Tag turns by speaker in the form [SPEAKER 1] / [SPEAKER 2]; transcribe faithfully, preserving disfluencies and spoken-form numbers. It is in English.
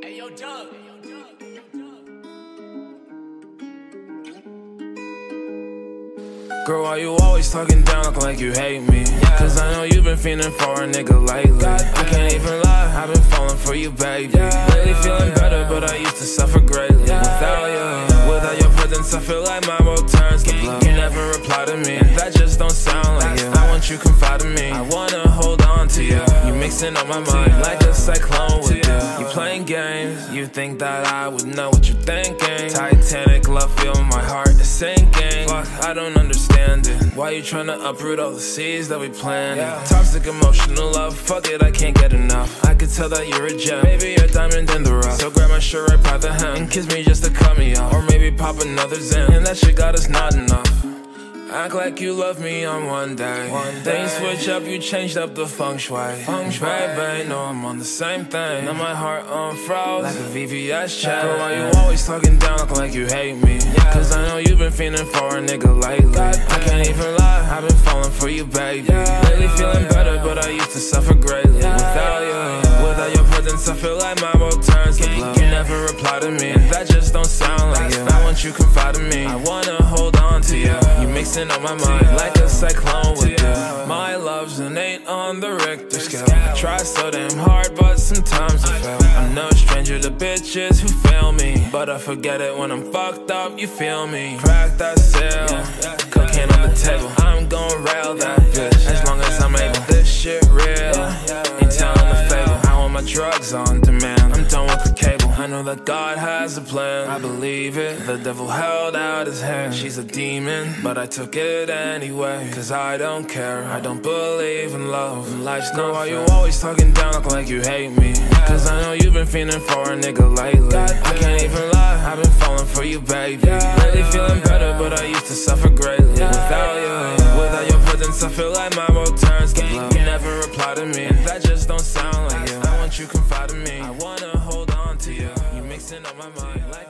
[SPEAKER 1] Hey, yo, Doug.
[SPEAKER 2] Girl, why you always talking down, looking like you hate me? Cause I know you've been feeling for a nigga lately. I can't even lie, I've been falling for you, baby. Lately feeling better, but I used to suffer greatly. Without you, without your presence, I feel like my world turns to blue. You never reply to me, and that just don't sound like you. I want you confide in me, I wanna hold on to you. You mixing up my mind like a cyclone would do. You playing games, you think that I would know what you're thinking. Titanic love, feel my heart is sinking. Fuck, I don't understand it. Why you tryna uproot all the seeds that we planted? Toxic emotional love, fuck it, I can't get enough. I could tell that you're a gem, maybe you're a diamond in the rough. So grab my shirt right by the hem and kiss me just to cut me off. Or maybe pop another Zen, and that shit got us not enough. Act like you love me on one day, one day. Then you switch up, you changed up the feng shui. Feng shui, baby, know I'm on the same thing. Now my heart unfroze like a V V S check. Girl, why you always talking down, looking like you hate me? Cause I know you've been feeling for a nigga lately. I can't even lie, I've been falling for you, baby. Lately feeling better, but I used to suffer greatly. Without you, without your presence, I feel like my world turns to blue. You never reply to me, and that just don't sound like you. I want you confide in me, I wanna hold on to you. You mixing up my mind like a cyclone would do. My love's an eight on the Richter scale. I try so damn hard, but sometimes I fail. I'm no stranger to bitches who fail me, but I forget it when I'm fucked up, you feel me? Crack that seal, cocaine on the table, I'm gon' rail that bitch as long as I'm able. This shit real, ain't telling the fable. I want my drugs on demand, I'm done with the cable. I know that God has a plan, I believe it. The devil held out his hand, she's a demon, but I took it anyway. Cause I don't care, I don't believe in love, and life's not fair. Why you always talking down, looking like you hate me? Cause I know you've been feeling for a nigga lately. I can't even lie, I've been falling for you, baby. Lately feeling better, but I used to suffer greatly. Without you, without your presence, I feel like my world turns to blue. You never reply to me, and that just don't sound like you. I want you confide in me, I wanna hold on to you. You mixing up my mind like